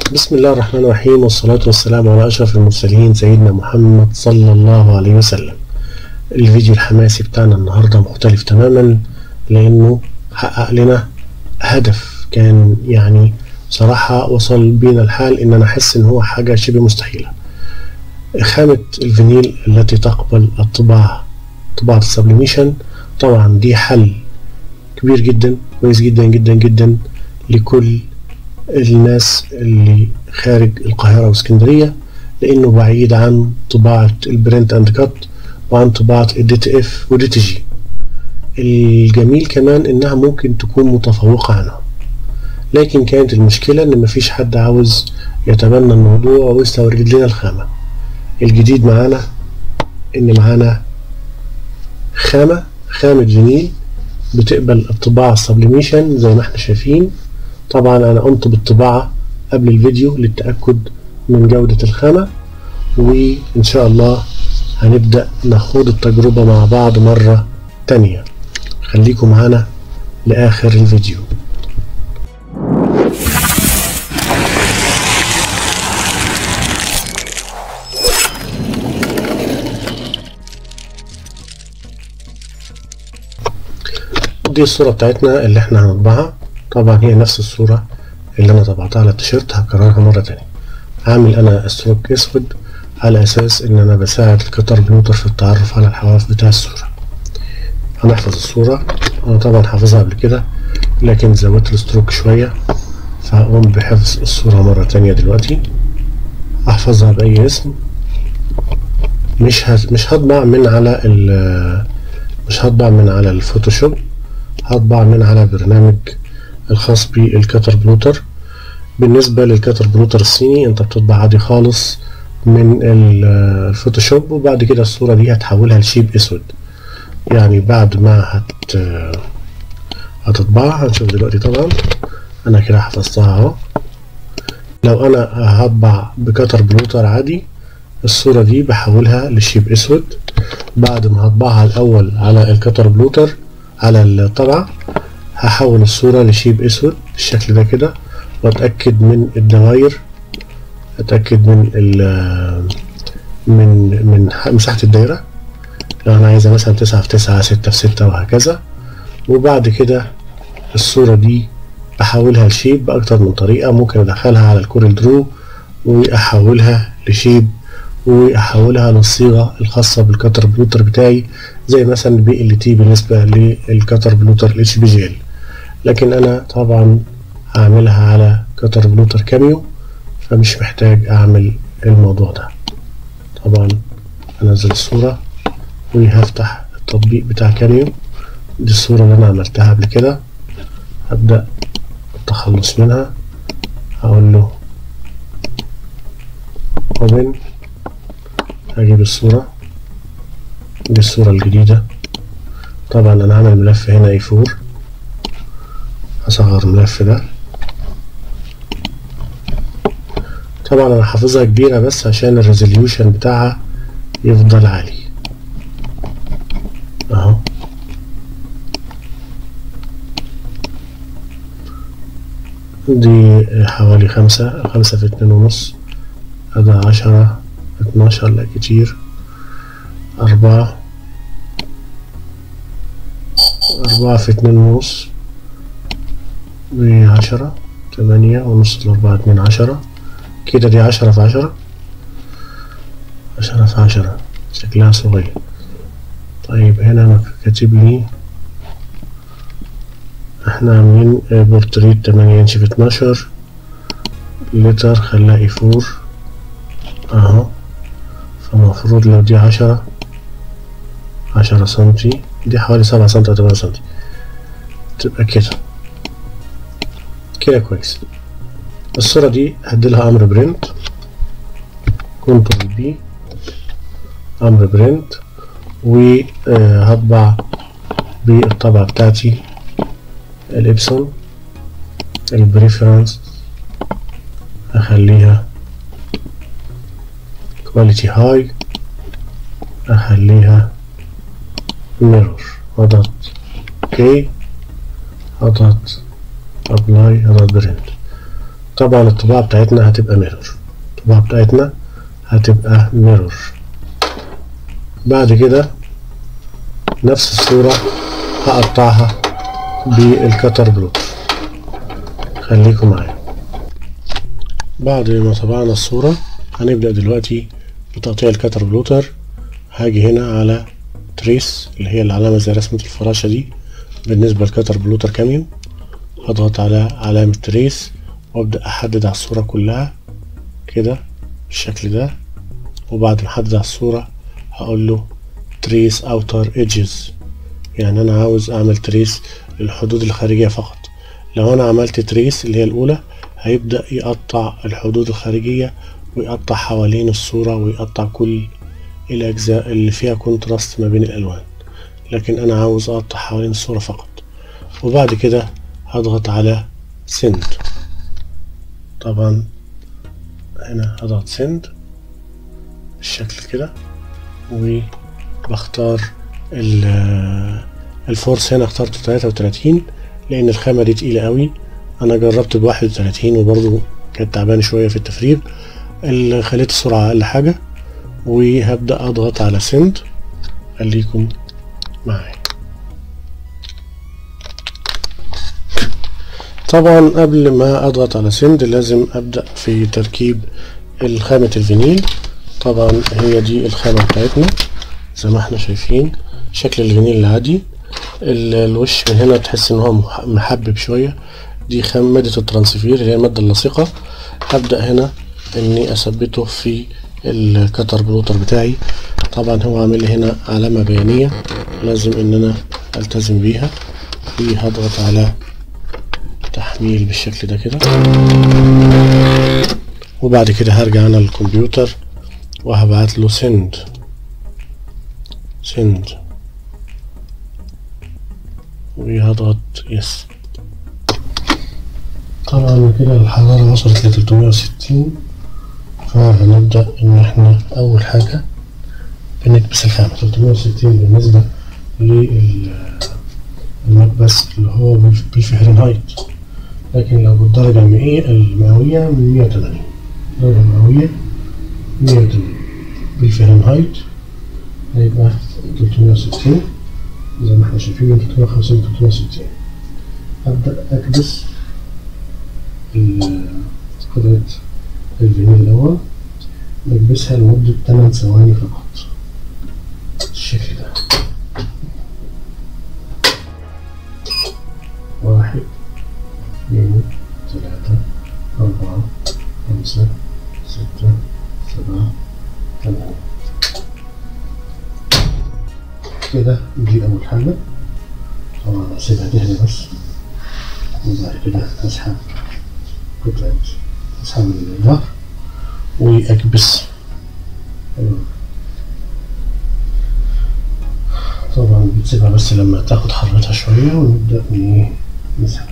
بسم الله الرحمن الرحيم، والصلاة والسلام على أشرف المرسلين سيدنا محمد صلى الله عليه وسلم. الفيديو الحماسي بتاعنا النهاردة مختلف تماما، لأنه حقق لنا هدف كان يعني بصراحة وصل بينا الحال إن أنا أحس إن هو حاجة شبه مستحيلة. خامة الفينيل التي تقبل طباعة السبليميشن، طبعا دي حل كبير جدا، كويس جدا جدا جدا لكل الناس اللي خارج القاهرة واسكندرية، لأنه بعيد عن طباعة البرنت اند كات وعن طباعة الدي تي اف ودي تي جي. الجميل كمان إنها ممكن تكون متفوقة عنها، لكن كانت المشكلة إن مفيش حد عاوز يتبنى الموضوع ويستورد لنا الخامة. الجديد معانا إن معانا خامة فينيل بتقبل الطباعة السبليميشن زي ما احنا شايفين. طبعا انا قمت بالطباعة قبل الفيديو للتأكد من جودة الخامة، وان شاء الله هنبدأ ناخد التجربة مع بعض مرة تانية. خليكم معانا لآخر الفيديو. دي الصورة بتاعتنا اللي احنا هنطبعها. طبعا هي نفس الصورة اللي انا طبعتها على التيشيرت، هكررها مرة تانية. عامل انا ستروك اسود على اساس ان انا بساعد الكتر بلوتر في التعرف على الحواف بتاع الصورة. هنحفظ الصورة، انا طبعا حافظها قبل كده لكن زودت الستروك شوية، فهقوم بحفظ الصورة مرة تانية دلوقتي. احفظها بأي اسم. مش هطبع من على الفوتوشوب، هطبع من على برنامج الخاص بالكتر بلوتر. بالنسبة للكتر بلوتر الصيني انت بتطبع عادي خالص من الفوتوشوب، وبعد كده الصورة دي هتحولها لشيب اسود. يعني بعد ما هتطبعها هنشوف دلوقتي. طبعا انا كده حفظتها اهو. لو انا هطبع بكتر بلوتر عادي الصورة دي بحولها لشيب اسود. بعد ما هطبعها الاول على الكتر بلوتر على الطبعة هحول الصورة لشيب اسود بالشكل ده كده، واتأكد من الدوائر، اتأكد من مساحة الدايرة. لو انا عايزة مثلا 9 في 9 6 في 6 وهكذا. وبعد كده الصورة دي بحولها لشيب بأكتر من طريقة. ممكن ادخلها على الكورل درو واحولها لشيب، واحولها للصيغة الخاصة بالكتر بلوتر بتاعي، زي مثلا بي ال تي بالنسبة للكتر بلوتر الاتش بي جي ال. لكن انا طبعا هعملها على كتر بلوتر كاميو، فمش محتاج اعمل الموضوع ده. طبعا انزل الصورة وهفتح التطبيق بتاع كاميو. دي الصورة اللي انا عملتها قبل كده، هبدأ التخلص منها. هقول له اوبن، هجيب الصورة دي، الصورة الجديدة. طبعا انا عامل ملف هنا A4، هصغر الملف ده. طبعا انا حافظها كبيرة بس عشان الريزوليوشن بتاعها يفضل عالي اهو. دي حوالي 5 في 2.5، هذا 10 12 لا كتير، 4 في 2.5 ب10 8.5 ل4 2 10 كده. دي 10 في 10 شكلها صغير. طيب هنا انا كاتب لي احنا عاملين بورتريت 8 انش في 12 لتر، خليها A4 اهو. فالمفروض لو دي 10 سنتي، دي حوالي 7 سنتي أو 8 سنتي، تبقى كده كويس. الصورة دي هديلها امر برنت، كنترول بي، امر برنت، وهطبع بالطبعة بتاعتي الإبسون. البريفرنس اخليها كواليتي هاي، اخليها ميرور، اضغط اوكي، اضغط ابلاي، اضغط برنت. طبعا الطباعة بتاعتنا هتبقى ميرور. بعد كده نفس الصورة هقطعها بالكتر بلوتر. خليكم معايا. بعد ما طبعنا الصورة هنبدأ دلوقتي بتقطيع الكتر بلوتر. هاجي هنا على تريس اللي هي العلامة زي رسمة الفراشة دي بالنسبة لكتر بلوتر كاميون. هضغط على علامة تريس وابدأ احدد على الصورة كلها كده بالشكل ده. وبعد ما احدد على الصورة هقول له تريس اوتر ايدجز، يعني انا عاوز اعمل تريس للحدود الخارجية فقط. لو انا عملت تريس اللي هي الاولى هيبدأ يقطع الحدود الخارجية ويقطع حوالين الصورة ويقطع كل الاجزاء اللي فيها كونتراست ما بين الالوان، لكن انا عاوز اقطع حوالين الصورة فقط. وبعد كده هضغط على سند. طبعا هنا هضغط سند بالشكل كده وبختار الفورس. هنا اخترته 33 لان الخامة دي تقيلة قوي. انا جربت ب31 وبرضو كانت تعبانة شوية في التفريغ. خليت السرعة اقل حاجة وهبدأ اضغط على سند. خليكم معايا. طبعا قبل ما اضغط على سند لازم ابدأ في تركيب الخامة الفينيل. طبعا هي دي الخامة بتاعتنا زي ما احنا شايفين شكل الفينيل العادي. الوش من هنا تحس ان هو محبب شوية. دي مادة الترانسفير اللي هي المادة اللاصقة. هبدأ هنا اني اثبته في الكتر بلوتر بتاعي. طبعا هو عامل لي هنا علامة بيانية لازم ان انا التزم بيها. هضغط على تحميل بالشكل ده كده، وبعد كده هرجع انا للكمبيوتر وهبعت له سند. وهضغط يس. طبعا كده الحرارة وصلت ل 360. فهنبدأ ان احنا اول حاجة بنكبس الخامة. 360 بالنسبة للمكبس اللي هو بالفهرنهايت، لكن لو بالدرجة المئوية من 180. الدرجة المئوية 180 بالفهرنهايت هيبقى 360 زي ما احنا شايفين من 350 ل 360. أبدأ أكبس قطعة الفينيل الأول. بكبسها لمدة 8 ثواني فقط بالشكل ده. 1 2 3 4 5 6 7 8 كده. دي أول حاجة. طبعا أسيبها تهدى بس، وبعد كده أسحب قطعة، أسحب الظهر وأكبس. طبعا بتسيبها بس لما تاخد حرارتها شوية ونبدأ نسحب.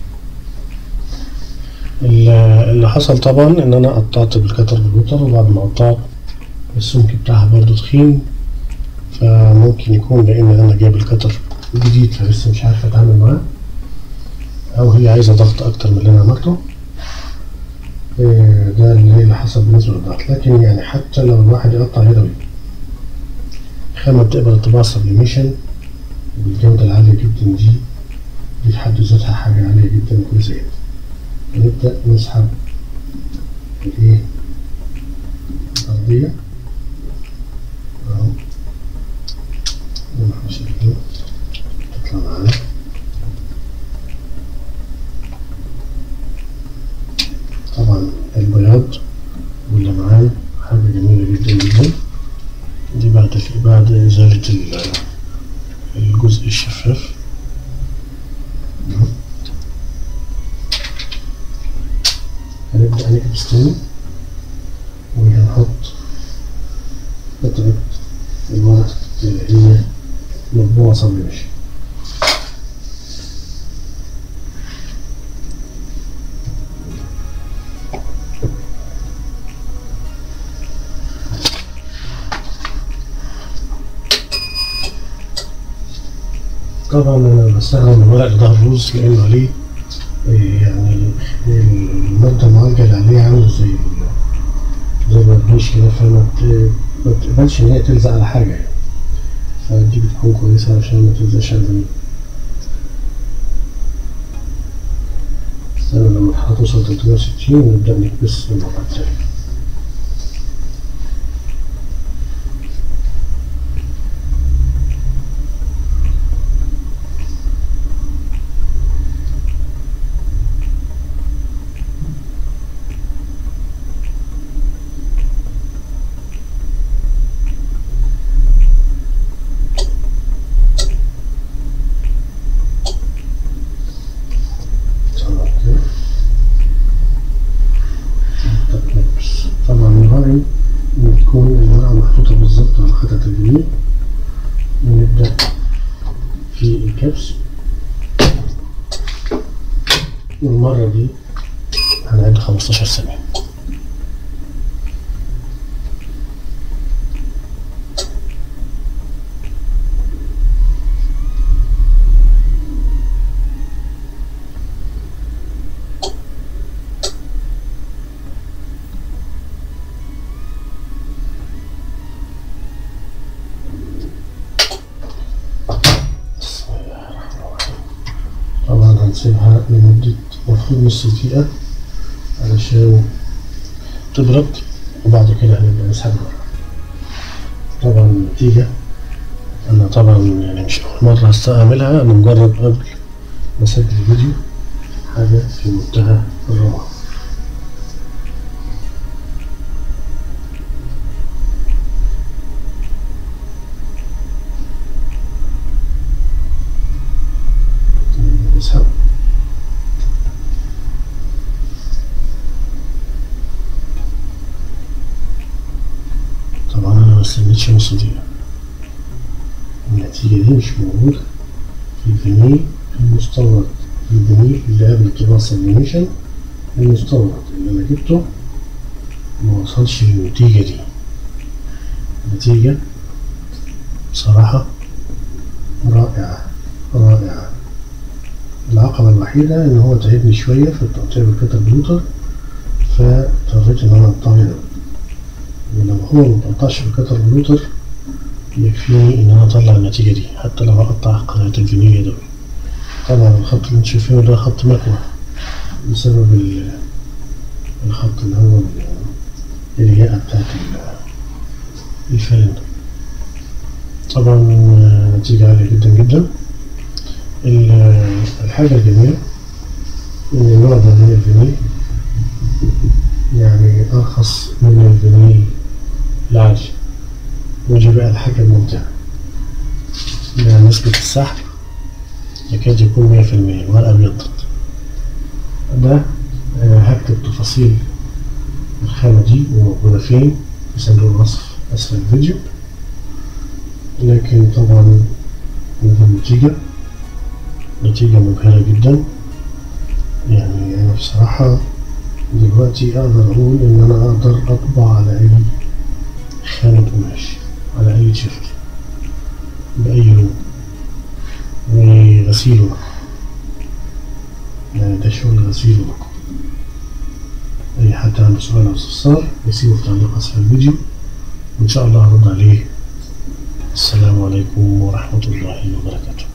اللي حصل طبعا ان انا قطعت بالكتر بلوتر، وبعد ما قطعت السمك بتاعها برضو تخين، فممكن يكون لان انا جايب الكتر جديد فلسه مش عارف اتعامل معاه، او هي عايزة ضغط اكتر من اللي انا عملته. ده اللي حصل بالنسبة للضغط. لكن يعني حتى لو الواحد يقطع يدوي الخامة بتقبل الطباعة سبليميشن بالجودة العالية جدا. دي في حد ذاتها حاجة عالية جدا وكويسة جدا. نبدأ نسحب الأرضية أهو زي ما احنا شايفين تطلع معانا. طبعا البياض واللمعان حاجة جميلة جدا جدا. دي بعد إزالة الجزء الشفاف. هنبدأ نكبس تاني وهنحط قطعة الورق اللي هي مطبوعة سبليميشن. طبعا انا بستخدم الورق لظهر الرز لانه عليه يعني المادة الحاجة اللي عليها عاملة زي الريش كده، فما تقبلش إن هي تلزق على حاجة يعني، فدي بتكون كويسة عشان ما تلزقش على الفانيليا. استنى لما الحرارة توصل 360 ونبدأ نكبس المرة التانية. طبعا نراعي إن تكون الورقة محطوطة بالظبط على قطعة الفينيل، ونبدأ في الكبس. والمرة دي هنعد 15 ثانية. طبعا هنسيبها لمدة المفروض نص دقيقة علشان تبرد، وبعد كده هنبدأ نسحبها. طبعا النتيجة أنا طبعا يعني مش أول مرة هستعملها، أنا مجرد قبل ما أسجل الفيديو، حاجة في منتهى الروعة. نسحب. طبعا أنا مستنيتش نص دقيقة، النتيجة دي مش موجودة في الفينيل المستورد. الفينيل اللي قبل طباعة سبليميشن المستورد اللي أنا جبته ما وصلش للنتيجة دي. نتيجة بصراحة رائعة رائعة. العقبة الوحيدة إن هو تعبني شوية في التقطيع بالكتر بلوتر، فاضطريت إن أنا أقطعه يدوي. ولو هو متقطعش بالكتر بلوتر يكفيني إن أنا أطلع النتيجة دي، حتى لو هقطع قطعة الفينيل يدوي. طبعا الخط اللي انتوا شايفينه ده خط مكوى بسبب الخط اللي هو الرياء بتاعت الفرن. طبعا نتيجة عالية جدا جدا. الحاجة الجميلة إن النوع ده من الفينيل يعني أرخص من الفينيل العادي، ودي بقى الحاجة الممتعة. يعني نسبة السحب يكاد يكون 100%. الورقة ابيضت. ده هكتب تفاصيل الخامة دي وموجودة فين في صندوق الوصف أسفل الفيديو. لكن طبعا نتيجة مبهرة جدا. يعني أنا بصراحة دلوقتي أقدر أقول إن أنا أقدر أطبع على أي خانة قماش، على أي تيشيرت بأي لون، وغسيله بقى. يعني ده شغل غسيله بقى. أي حد عنده سؤال أو استفسار يسيبه في تعليق أسفل الفيديو، وإن شاء الله هرد عليه. السلام عليكم ورحمة الله وبركاته.